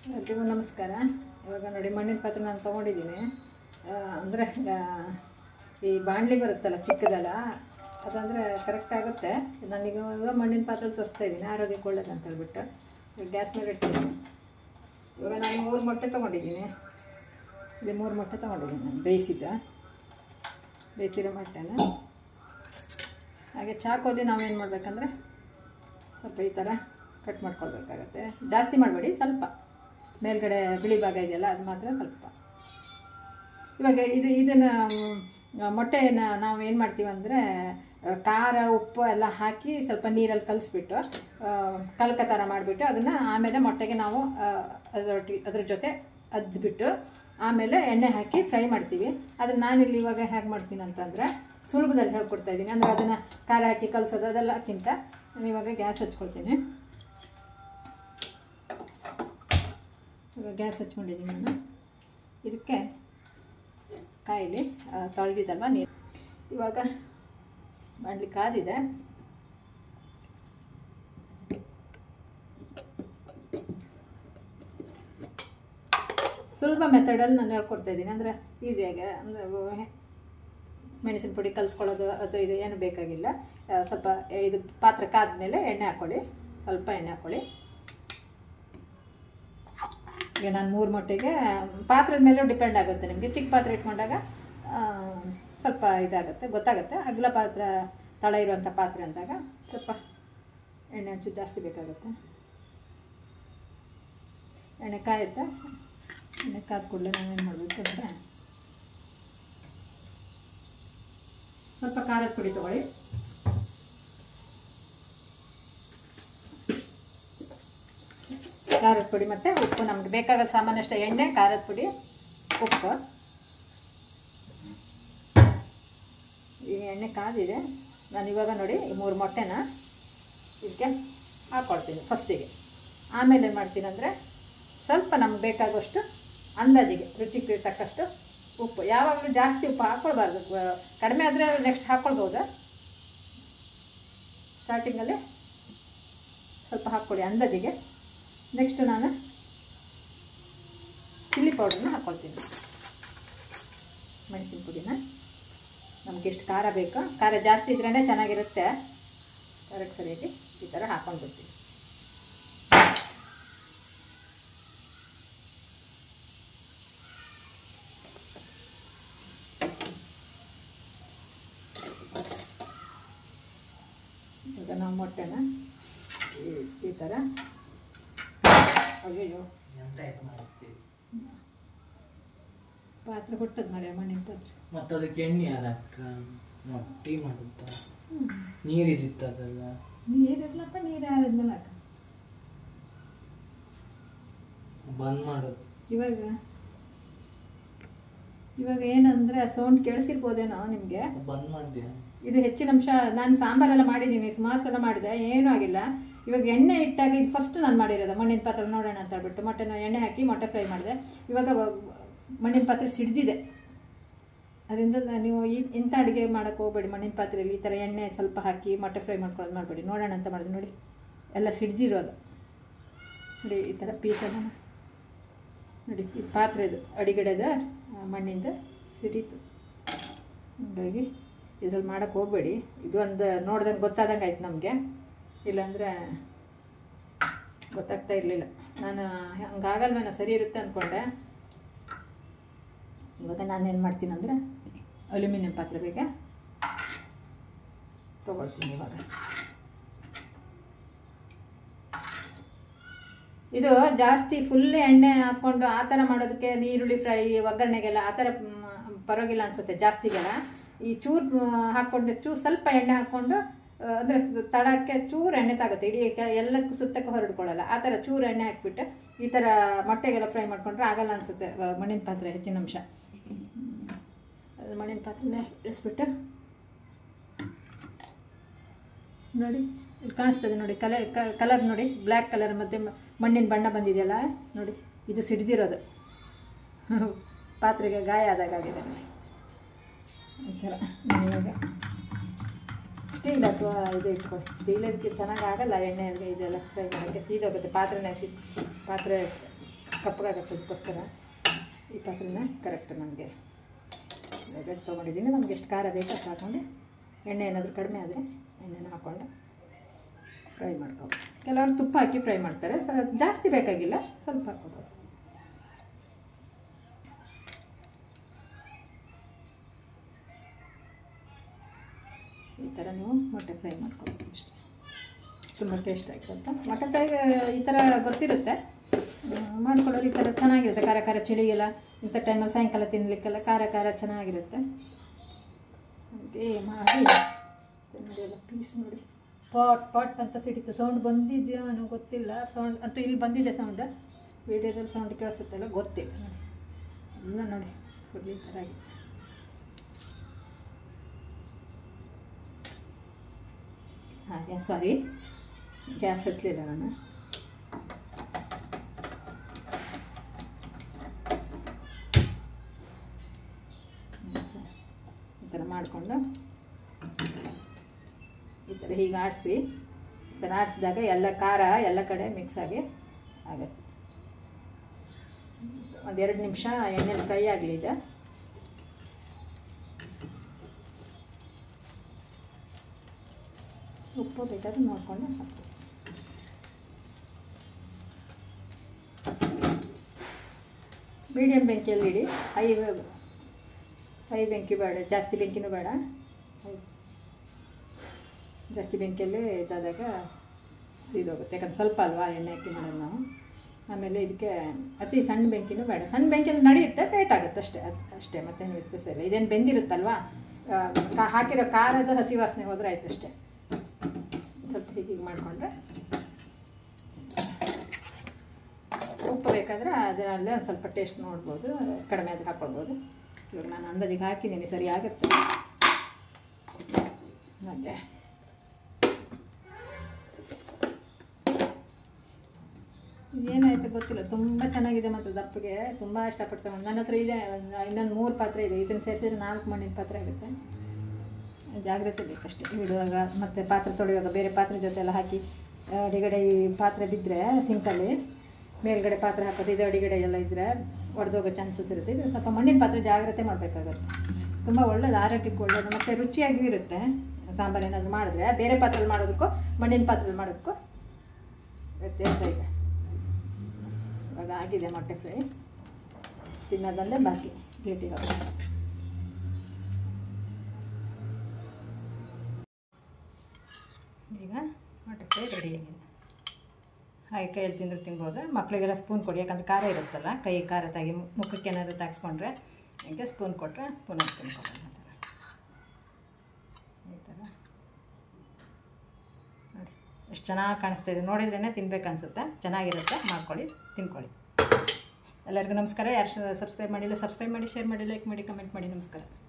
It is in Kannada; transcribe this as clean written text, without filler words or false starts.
ಎಲ್ರಿಗೂ ನಮಸ್ಕಾರ. ಇವಾಗ ನೋಡಿ ಮಣ್ಣಿನ ಪಾತ್ರೆ ನಾನು ತೊಗೊಂಡಿದ್ದೀನಿ. ಅಂದರೆ ಈ ಬಾಣಲಿ ಬರುತ್ತಲ್ಲ ಚಿಕ್ಕದಲ್ಲ, ಅದಂದರೆ ಕರೆಕ್ಟ್ ಆಗುತ್ತೆ. ನಾನೀಗ ಇವಾಗ ಮಣ್ಣಿನ ಪಾತ್ರೆ ತೋರಿಸ್ತಾ ಇದ್ದೀನಿ, ಆರೋಗ್ಯಕ್ಕೆ ಒಳ್ಳೇದು ಅಂತ ಹೇಳ್ಬಿಟ್ಟು. ಈಗ ಗ್ಯಾಸ್ ಮೇಲೆ ಇಡ್ತೀನಿ. ಇವಾಗ ನಾನು 3 ಮೊಟ್ಟೆ ತೊಗೊಂಡಿದ್ದೀನಿ. ಇಲ್ಲಿ 3 ಮೊಟ್ಟೆ ತೊಗೊಂಡಿದ್ದೀನಿ ನಾನು, ಬೇಯಿಸಿರೋ ಮೊಟ್ಟೆನ. ಹಾಗೆ ಚಾಕೋಲಿ ನಾವೇನು ಮಾಡಬೇಕಂದ್ರೆ ಸ್ವಲ್ಪ ಈ ಥರ ಕಟ್ ಮಾಡ್ಕೊಳ್ಬೇಕಾಗತ್ತೆ. ಜಾಸ್ತಿ ಮಾಡಬೇಡಿ, ಸ್ವಲ್ಪ ಮೇಲ್ಗಡೆ ಬಿಳಿ ಭಾಗ ಇದೆಯಲ್ಲ ಅದು ಮಾತ್ರ ಸ್ವಲ್ಪ. ಇವಾಗ ಇದನ್ನು ಮೊಟ್ಟೆನ ನಾವು ಏನು ಮಾಡ್ತೀವಿ ಅಂದರೆ ಖಾರ ಉಪ್ಪು ಎಲ್ಲ ಹಾಕಿ ಸ್ವಲ್ಪ ನೀರಲ್ಲಿ ಕಲಿಸ್ಬಿಟ್ಟು ಕಲ್ಕ ಥರ ಮಾಡಿಬಿಟ್ಟು ಅದನ್ನು ಆಮೇಲೆ ಮೊಟ್ಟೆಗೆ ನಾವು ಅದ್ರ ಜೊತೆ ಅದ್ಬಿಟ್ಟು ಆಮೇಲೆ ಎಣ್ಣೆ ಹಾಕಿ ಫ್ರೈ ಮಾಡ್ತೀವಿ. ಅದನ್ನು ನಾನಿಲ್ಲಿ ಇವಾಗ ಹೇಗೆ ಮಾಡ್ತೀನಿ ಅಂತಂದರೆ ಸುಲಭದಲ್ಲಿ ಹೇಳ್ಕೊಡ್ತಾಯಿದ್ದೀನಿ. ಅಂದರೆ ಅದನ್ನು ಖಾರ ಹಾಕಿ ಕಲಿಸೋದು ಅದೆಲ್ಲಕ್ಕಿಂತ ನಾನು ಇವಾಗ ಗ್ಯಾಸ್ ಹಚ್ಕೊಳ್ತೀನಿ. ಇವಾಗ ಗ್ಯಾಸ್ ಹಚ್ಕೊಂಡಿದ್ದೀನಿ ನಾನು. ಇದಕ್ಕೆ ಕಾಯಿಲಿ ತೊಳೆದಿದ್ದಲ್ವ ನೀರು. ಇವಾಗ ಬಾಣಲಿ ಕಾದಿದೆ. ಸುಲಭ ಮೆಥಡಲ್ಲಿ ನಾನು ಹೇಳ್ಕೊಡ್ತಾಯಿದ್ದೀನಿ. ಅಂದರೆ ಈಸಿಯಾಗಿ, ಅಂದರೆ ಮೆಣಸಿನ ಪುಡಿ ಕಲಿಸ್ಕೊಳ್ಳೋದು ಅದು ಇದು ಏನು ಬೇಕಾಗಿಲ್ಲ. ಸ್ವಲ್ಪ ಇದು ಪಾತ್ರೆ ಕಾದ್ಮೇಲೆ ಎಣ್ಣೆ ಹಾಕ್ಕೊಳ್ಳಿ, ಸ್ವಲ್ಪ ಎಣ್ಣೆ ಹಾಕ್ಕೊಳ್ಳಿ. ಈಗ ನಾನು 3 ಮೊಟ್ಟೆಗೆ ಪಾತ್ರದ ಮೇಲೂ ಡಿಪೆಂಡ್ ಆಗುತ್ತೆ. ನಿಮಗೆ ಚಿಕ್ಕ ಪಾತ್ರೆ ಇಟ್ಕೊಂಡಾಗ ಸ್ವಲ್ಪ ಇದಾಗುತ್ತೆ, ಗೊತ್ತಾಗುತ್ತೆ. ಅಗಲ ಪಾತ್ರೆ, ತಳ ಇರುವಂಥ ಪಾತ್ರೆ ಅಂದಾಗ ಸ್ವಲ್ಪ ಎಣ್ಣೆ ಹಂಚು ಜಾಸ್ತಿ ಬೇಕಾಗುತ್ತೆ. ಎಣ್ಣೆ ಕಾಯುತ್ತೆ. ಎಣ್ಣೆ ಕಾದ ಕೂಡಲೇ ನಾವೇನು ಮಾಡಬೇಕು ಅಂದರೆ ಸ್ವಲ್ಪ ಖಾರದ ಪುಡಿ ತೊಗೊಳ್ಳಿ. ಖಾರದ ಪುಡಿ ಮತ್ತು ಉಪ್ಪು, ನಮ್ಗೆ ಬೇಕಾಗೋ ಸಾಮಾನ್ಯಷ್ಟು ಎಣ್ಣೆ, ಖಾರದ ಪುಡಿ, ಉಪ್ಪು. ಈ ಎಣ್ಣೆ ಕಾದಿದೆ. ನಾನು ಇವಾಗ ನೋಡಿ ಈ 3 ಮೊಟ್ಟೆನ ಇದಕ್ಕೆ ಹಾಕ್ಕೊಳ್ತೀನಿ ಫಸ್ಟಿಗೆ. ಆಮೇಲೆ ಏನು ಮಾಡ್ತೀನಿ ಅಂದರೆ ಸ್ವಲ್ಪ ನಮ್ಗೆ ಬೇಕಾಗುವಷ್ಟು ಅಂದಾಜಿಗೆ ರುಚಿಗೆ ತಕ್ಕಷ್ಟು ಉಪ್ಪು. ಯಾವಾಗಲೂ ಜಾಸ್ತಿ ಉಪ್ಪು ಹಾಕ್ಕೊಳ್ಬಾರ್ದು, ಕಡಿಮೆ ಆದರೆ ನೆಕ್ಸ್ಟ್ ಹಾಕ್ಕೊಳ್ಬೋದು. ಸ್ಟಾರ್ಟಿಂಗಲ್ಲಿ ಸ್ವಲ್ಪ ಹಾಕ್ಕೊಳ್ಳಿ ಅಂದಾಜಿಗೆ. ನೆಕ್ಸ್ಟ್ ನಾನು ಚಿಲ್ಲಿ ಪೌಡ್ರನ್ನ ಹಾಕ್ಕೊಳ್ತೀನಿ, ಮೆಣಸಿನ ಪುಡಿನ. ನಮ್ಗೆ ಎಷ್ಟು ಖಾರ ಬೇಕು, ಖಾರ ಜಾಸ್ತಿ ಇದ್ರೇ ಚೆನ್ನಾಗಿರುತ್ತೆ. ಖಾರಕ್ಕೆ ಸರಿಯಾಗಿ ಈ ಥರ ಹಾಕ್ಕೊಂಡು ಬರ್ತೀನಿ. ಈಗ ನಾವು ಮೊಟ್ಟೆನ ಈ ಥರ, ಅಯ್ಯೋ ಪಾತ್ರೆ ಹುಟ್ಟದ ಮರ, ಮಣ್ಣಿನ ಪಾತ್ರೆ. ಮತ್ತು ಅದಕ್ಕೆ ಎಣ್ಣೆ ಅದಕ್ಕೆ ಮೊಟ್ಟಿ ಮಾಡುತ್ತ ನೀರಿದಿತ್ತು ಅದೆಲ್ಲ ನೀರಿರ್ಲಪ್ಪ, ನೀರು ಯಾರಿದ್ಮೇಲೆ ಹಾಕ ಬಂದ್ ಮಾಡೋದು. ಇವಾಗ ಏನಂದರೆ ಸೌಂಡ್ ಕೇಳಿಸಿರ್ಬೋದೇನೋ ನಿಮಗೆ. ಬಂದ್ ಮಾಡಿದ್ಯಾ? ಇದು ಹೆಚ್ಚಿನ ಅಂಶ. ನಾನು ಸಾಂಬಾರೆಲ್ಲ ಮಾಡಿದ್ದೀನಿ, ಸುಮಾರು ಸಲ ಮಾಡಿದೆ, ಏನೂ ಆಗಿಲ್ಲ. ಇವಾಗ ಎಣ್ಣೆ ಇಟ್ಟಾಗ ಇದು ಫಸ್ಟ್ ನಾನು ಮಾಡಿರೋದು ಮಣ್ಣಿನ ಪಾತ್ರೆ ನೋಡೋಣ ಅಂತ ಹೇಳ್ಬಿಟ್ಟು ಮೊಟ್ಟೆನ ಎಣ್ಣೆ ಹಾಕಿ ಮೊಟ್ಟೆ ಫ್ರೈ ಮಾಡಿದೆ. ಇವಾಗ ಮಣ್ಣಿನ ಪಾತ್ರೆ ಸಿಡ್ದಿದೆ. ಅದರಿಂದ ನೀವು ಇಂಥ ಅಡುಗೆ ಮಾಡೋಕ್ಕೆ ಹೋಗಬೇಡಿ. ಮಣ್ಣಿನ ಪಾತ್ರೆಯಲ್ಲಿ ಈ ಥರ ಎಣ್ಣೆ ಸ್ವಲ್ಪ ಹಾಕಿ ಮೊಟ್ಟೆ ಫ್ರೈ ಮಾಡ್ಕೊಳ್ಳೋದು ಮಾಡಬೇಡಿ. ನೋಡೋಣ ಅಂತ ಮಾಡಿದೆ ನೋಡಿ, ಎಲ್ಲ ಸಿಡ್ಜಿರೋದು ನೋಡಿ. ಈ ಥರ ಪೀಸನ್ನು ನೋಡಿ, ಇದು ಪಾತ್ರೆದು ಅಡಿಗಡೆದು ಮಣ್ಣಿಂದ ಸಿಡೀತು. ಹಾಗಾಗಿ ಇದ್ರಲ್ಲಿ ಮಾಡೋಕ್ಕೆ ಹೋಗಬೇಡಿ. ಇದು ಒಂದು ನೋಡ್ದಂಗೆ ಗೊತ್ತಾದಂಗೆ ಆಯ್ತು ನಮಗೆ, ಇಲ್ಲಾಂದರೆ ಗೊತ್ತಾಗ್ತಾ ಇರಲಿಲ್ಲ. ನಾನು ಹಂಗಾಗಲ್ವೇನೋ, ಸರಿ ಇರುತ್ತೆ ಅಂದ್ಕೊಂಡೆ. ಇವಾಗ ನಾನೇನು ಮಾಡ್ತೀನಿ ಅಂದರೆ ಅಲ್ಯೂಮಿನಿಯಂ ಪಾತ್ರೆ ಬೇಗ ತೊಗೊಳ್ತೀನಿ. ಇವಾಗ ಇದು ಜಾಸ್ತಿ ಫುಲ್ ಎಣ್ಣೆ ಹಾಕ್ಕೊಂಡು ಆ ಥರ ಮಾಡೋದಕ್ಕೆ, ಈರುಳ್ಳಿ ಫ್ರೈ ಒಗ್ಗರಣೆಗೆಲ್ಲ ಆ ಥರ ಪರವಾಗಿಲ್ಲ ಅನಿಸುತ್ತೆ ಜಾಸ್ತಿಗೆಲ್ಲ. ಈ ಚೂರು ಹಾಕ್ಕೊಂಡು ಸ್ವಲ್ಪ ಎಣ್ಣೆ ಹಾಕ್ಕೊಂಡು, ಅಂದರೆ ತಳಕ್ಕೆ ಚೂರು ಎಣ್ಣೆ ತಾಗುತ್ತೆ, ಇಡೀ ಎಲ್ಲದಕ್ಕೂ ಸುತ್ತಕ್ಕೆ ಹೊರಡ್ಕೊಳ್ಳಲ್ಲ. ಆ ಥರ ಚೂರು ಎಣ್ಣೆ ಹಾಕ್ಬಿಟ್ಟು ಈ ಥರ ಮೊಟ್ಟೆಗೆಲ್ಲ ಫ್ರೈ ಮಾಡಿಕೊಂಡ್ರೆ ಆಗಲ್ಲ ಅನಿಸುತ್ತೆ. ಮಣ್ಣಿನ ಪಾತ್ರೆ ಹೆಚ್ಚಿನ ಅಂಶ. ಮಣ್ಣಿನ ಪಾತ್ರೆನೇ ಇಳಿಸ್ಬಿಟ್ಟು ನೋಡಿ, ಇಲ್ಲಿ ಕಾಣಿಸ್ತದೆ ನೋಡಿ, ಕಲರ್ ನೋಡಿ, ಬ್ಲ್ಯಾಕ್ ಕಲರ್ ಮತ್ತು ಮಣ್ಣಿನ ಬಣ್ಣ ಬಂದಿದೆಯಲ್ಲ ನೋಡಿ. ಇದು ಸಿಡ್ದಿರೋದು, ಪಾತ್ರೆಗೆ ಗಾಯ ಆದಾಗಿದೆ ಈ ಥರ. ಇವಾಗ ಸ್ಟೀಲ್ ಅಥವಾ ಇದು ಇಟ್ಕೊಳ್ಳಿ. ಸ್ಟೀಲ್ ಇದಕ್ಕೆ ಚೆನ್ನಾಗಿ ಆಗಲ್ಲ, ಎಣ್ಣೆ ಇದೆಲ್ಲ ಫ್ರೈ ಮಾಡೋಕ್ಕೆ ಸೀದೋಗುತ್ತೆ. ಪಾತ್ರೆ ಕಪ್ಪಗಾಗತ್ತೆ. ಅದಕ್ಕೋಸ್ಕರ ಈ ಪಾತ್ರೆನ ಕರೆಕ್ಟ್ ನನಗೆ ತೊಗೊಂಡಿದ್ದೀನಿ. ನಮ್ಗೆ ಎಷ್ಟು ಖಾರ ಬೇಕು ಅಷ್ಟು ಹಾಕ್ಕೊಂಡು ಎಣ್ಣೆ ಏನಾದರೂ ಕಡಿಮೆ ಆದರೆ ಎಣ್ಣೆನ ಹಾಕ್ಕೊಂಡು ಫ್ರೈ ಮಾಡ್ಕೊಬೋದು. ಕೆಲವರು ತುಪ್ಪ ಹಾಕಿ ಫ್ರೈ ಮಾಡ್ತಾರೆ, ಜಾಸ್ತಿ ಬೇಕಾಗಿಲ್ಲ, ಸ್ವಲ್ಪ ಹಾಕ್ಕೊಬೋದು. ಈ ಥರ ನೀವು ಮೊಟ್ಟೆ ಫ್ರೈ ಮಾಡ್ಕೊಬೋದು ಅಷ್ಟೇ. ತುಂಬ ಟೇಸ್ಟ್ ಆಗಿರುತ್ತೆ ಮೊಟ್ಟೆ ಫ್ರೈ. ಈ ಥರ ಗೊತ್ತಿರುತ್ತೆ ಮಾಡ್ಕೊಳ್ಳೋರು, ಈ ಥರ ಚೆನ್ನಾಗಿರುತ್ತೆ. ಖಾರ ಖಾರ ಚಳಿಗೆಲ್ಲ ಇಂಥ ಟೈಮಲ್ಲಿ ಸಾಯಂಕಾಲ ತಿನ್ನಲಿಕ್ಕೆಲ್ಲ ಖಾರ ಖಾರ ಚೆನ್ನಾಗಿರುತ್ತೆ. ಹಾಗೆ ಮಾಡಿ ನೋಡಿ. ಎಲ್ಲ ಪೀಸ್ ನೋಡಿ, ಪಾಟ್ ಪಾಟ್ ಅಂತ ಸಿಡಿತು. ಸೌಂಡ್ ಬಂದಿದೆಯೋ ಅನ್ನೋ ಗೊತ್ತಿಲ್ಲ. ಸೌಂಡ್ ಅಂತೂ ಇಲ್ಲಿ ಬಂದಿದೆ ಸೌಂಡ್, ವೀಡಿಯೋದಲ್ಲಿ ಸೌಂಡ್ ಕೇಳಿಸುತ್ತಲ್ಲ ಗೊತ್ತಿಲ್ಲ. ನೋಡಿ ಎಲ್ಲ ನೋಡಿ ಫುಲ್ ಈ ಥರ ಆಗಿದೆ. ಹಾಗೆ ಸಾರಿ, ಗ್ಯಾಸ್ ಹಚ್ಚಲಿಲ್ಲ ನಾನು. ಈ ಥರ ಮಾಡಿಕೊಂಡು ಈ ಥರ ಹೀಗೆ ಆಡಿಸಿ, ಈ ಥರ ಆಡಿಸಿದಾಗ ಎಲ್ಲ ಖಾರ ಎಲ್ಲ ಕಡೆ ಮಿಕ್ಸ್ ಆಗಿ ಆಗುತ್ತೆ. ಒಂದು 2 ನಿಮಿಷ ಎಣ್ಣೆಲಿ ಫ್ರೈ ಆಗಲಿ ಇದು. ಉಪ್ಪು ಬೇಕಾದ್ರೆ ನೋಡಿಕೊಂಡು ಹಾಕ್ತೀವಿ. ಮೀಡಿಯಮ್ ಬೆಂಕಿಯಲ್ಲಿ ಇಡಿ, ಹೈ ಬೆಂಕಿ ಬೇಡ, ಜಾಸ್ತಿ ಬೆಂಕಿನೂ ಬೇಡ. ಜಾಸ್ತಿ ಬೆಂಕಿಯಲ್ಲಿ ಇದಾದಾಗ ಸೀದೋಗುತ್ತೆ, ಯಾಕಂದ್ರೆ ಸ್ವಲ್ಪ ಅಲ್ವಾ ಎಣ್ಣೆ ಹಾಕಿ ಮಾಡೋದು ನಾವು. ಆಮೇಲೆ ಇದಕ್ಕೆ ಅತಿ ಸಣ್ಣ ಬೆಂಕಿನೂ ಬೇಡ. ಸಣ್ಣ ಬೆಂಕಿಯಲ್ಲಿ ನಡೆಯುತ್ತೆ, ಲೇಟ್ ಆಗುತ್ತೆ ಅಷ್ಟೇ, ಅಷ್ಟೇ ಮತ್ತೇನು ವ್ಯತ್ಯಾಸ ಇಲ್ಲ. ಇದೇನು ಬೆಂದಿರುತ್ತಲ್ವ, ಹಾಕಿರೋ ಖಾರದ ಹಸಿ ವಾಸನೆ ಹೋದರೆ ಆಯ್ತು ಅಷ್ಟೇ. ಸ್ವಲ್ಪ ಹೀಗೆ ಮಾಡಿಕೊಂಡ್ರೆ ಉಪ್ಪು ಬೇಕಾದರೆ ಅದರಲ್ಲೇ ಒಂದು ಸ್ವಲ್ಪ ಟೇಸ್ಟ್ ನೋಡ್ಬೋದು, ಕಡಿಮೆ ಆದರೆ ಹಾಕ್ಕೊಳ್ಬೋದು. ಇವಾಗ ನಾನು ಅಂದಾಜಿಗೆ ಹಾಕಿದ್ದೀನಿ, ಸರಿ ಆಗುತ್ತೆ. ಹಾಗೆ ಏನಾಯಿತು ಗೊತ್ತಿಲ್ಲ, ತುಂಬ ಚೆನ್ನಾಗಿದೆ ಮತ್ತು ದಪ್ಪಗೆ ತುಂಬ ಇಷ್ಟಪಟ್ಟು ತಗೊಂಡು. ನನ್ನ ಹತ್ರ ಇದೆ ಇನ್ನೊಂದು 3 ಪಾತ್ರೆ ಇದೆ, ಇದನ್ನು ಸೇರಿಸಿದ್ರೆ 4 ಮಣ್ಣಿನ ಪಾತ್ರೆ ಆಗುತ್ತೆ. ಜಾಗ್ರತೆ ಬೇಕಷ್ಟೇ ಇಡುವಾಗ, ಮತ್ತು ಪಾತ್ರೆ ತೊಳೆಯುವಾಗ ಬೇರೆ ಪಾತ್ರೆ ಜೊತೆ ಎಲ್ಲ ಹಾಕಿ ಅಡಿಗಡೆ ಈ ಪಾತ್ರೆ ಬಿದ್ದರೆ ಸಿಂಕಲ್ಲಿ ಮೇಲ್ಗಡೆ ಪಾತ್ರೆ ಹಾಕೋದು, ಇದು ಅಡಿಗಡೆ ಎಲ್ಲ ಇದ್ದರೆ ಒಡೆದೋಗೋ ಚಾನ್ಸಸ್ ಇರುತ್ತೆ. ಇದು ಸ್ವಲ್ಪ ಮಣ್ಣಿನ ಪಾತ್ರೆ ಜಾಗ್ರತೆ ಮಾಡಬೇಕಾಗುತ್ತೆ. ತುಂಬ ಒಳ್ಳೆಯದು, ಆರೋಗ್ಯಕ್ಕೆ ಒಳ್ಳೆಯದು, ಮತ್ತು ರುಚಿಯಾಗಿ ಇರುತ್ತೆ. ಸಾಂಬಾರು ಏನಾದರೂ ಮಾಡಿದ್ರೆ ಬೇರೆ ಪಾತ್ರೆಯಲ್ಲಿ ಮಾಡೋದಕ್ಕೂ ಮಣ್ಣಿನ ಪಾತ್ರೆಯಲ್ಲಿ ಮಾಡೋದಕ್ಕೂ ವ್ಯತ್ಯಾಸ ಇದೆ. ಇವಾಗ ಆಗಿದೆ ಮೊಟ್ಟೆ ಫ್ರೈ, ತಿನ್ನೋದಲ್ಲೇ ಬಾಕಿ ಪ್ಲೇಟಿಗೆ ಹಾಕೋದು. ಈಗ ಮೊಟ್ಟೆ ಫ್ರೈ ರೆಡಿ ಆಗಿದೆ. ಹಾಗೆ ಕೈಯಲ್ಲಿ ತಿಂದರೂ ತಿನ್ಬೋದು. ಮಕ್ಕಳಿಗೆಲ್ಲ ಸ್ಪೂನ್ ಕೊಡಿ, ಯಾಕಂದರೆ ಖಾರ ಇರುತ್ತಲ್ಲ, ಕೈ ಖಾರ ತಾಗಿ ಮುಖಕ್ಕೆ ಏನಾದರೂ ತಾಗಿಸ್ಕೊಂಡ್ರೆ ಹೀಗೆ ಸ್ಪೂನ್ ಕೊಟ್ಟರೆ ಸ್ಪೂನ್ ಹಾಕಿ ತಿನ್ಕೊಳ್ಳೋಣ. ಈ ಥರ ನೋಡಿ ಎಷ್ಟು ಚೆನ್ನಾಗಿ ಕಾಣಿಸ್ತಾ ಇದೆ. ನೋಡಿದ್ರೇ ತಿನ್ಬೇಕನ್ಸುತ್ತೆ, ಚೆನ್ನಾಗಿರುತ್ತೆ. ಮಾಡ್ಕೊಳ್ಳಿ, ತಿನ್ಕೊಳ್ಳಿ. ಎಲ್ಲರಿಗೂ ನಮಸ್ಕಾರ. ಯಾರು ಸಬ್ಸ್ಕ್ರೈಬ್ ಮಾಡಿಲ್ಲ ಸಬ್ಸ್ಕ್ರೈಬ್ ಮಾಡಿ, ಶೇರ್ ಮಾಡಿ, ಲೈಕ್ ಮಾಡಿ, ಕಮೆಂಟ್ ಮಾಡಿ. ನಮಸ್ಕಾರ.